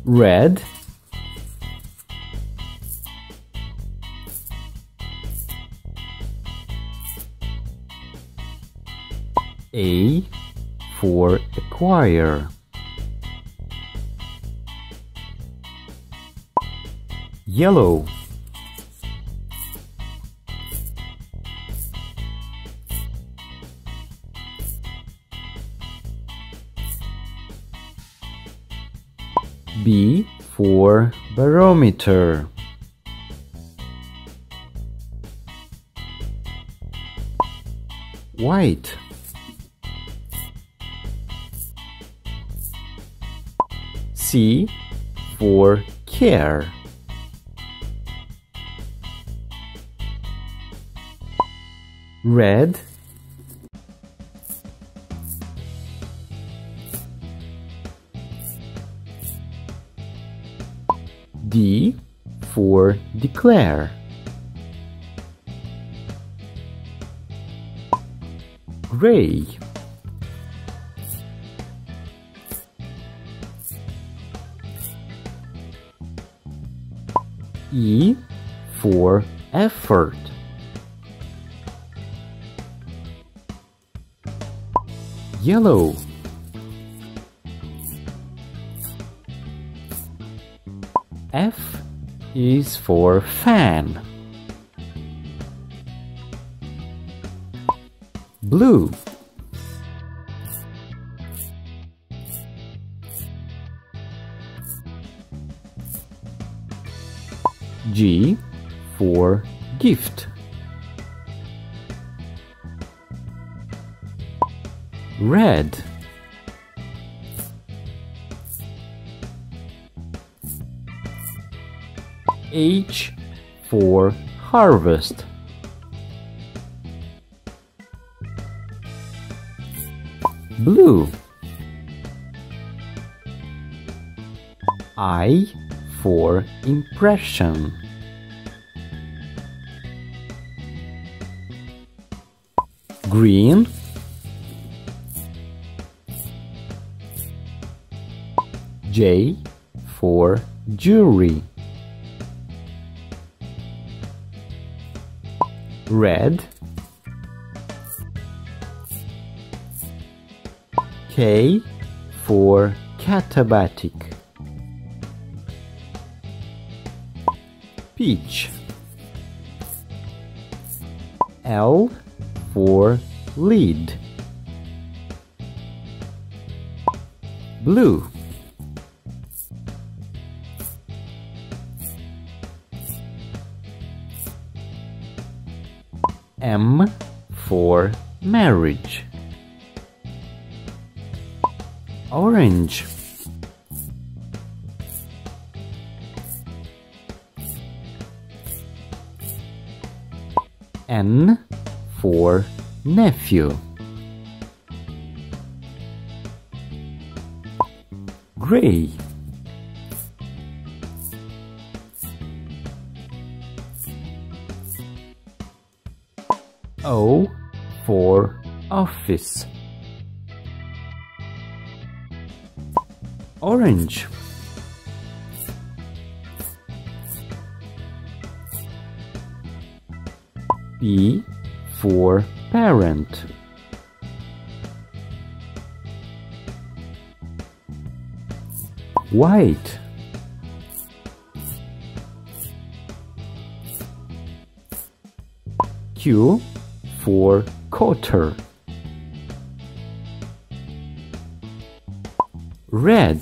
Red. A for acquire. Yellow. B for barometer. White. C for care. Red. D for declare. Gray. E for effort. Yellow. F is for fan. Blue. G for gift. Red. H for harvest. Blue. I for impression. Green. J for jury. Red. K for katabatic. Peach. L for lead. Blue. M for marriage. Orange. N for nephew. Gray. O for office. Orange. P for parent. White. Q for quarter. Red.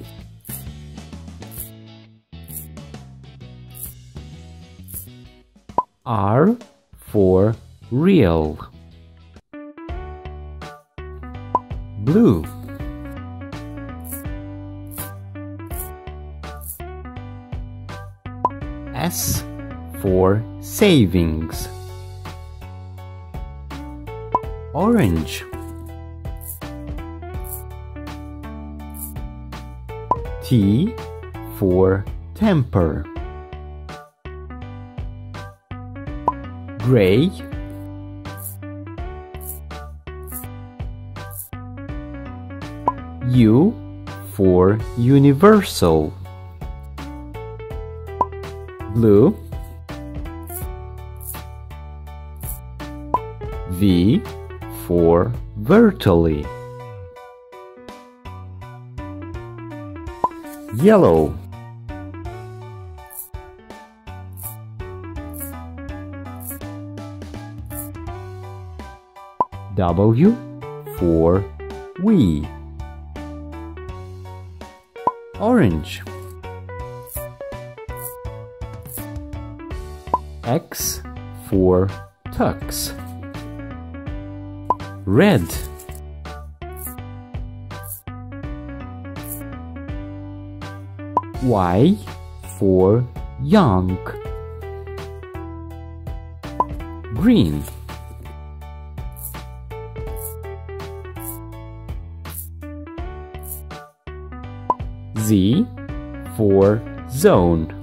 R for real. Blue. S for savings. Orange. T for temper. Gray. U for universal. Blue. V for vertically. Yellow. W for we. Orange. X for tux. Red. Y for young. Green. Z for zone.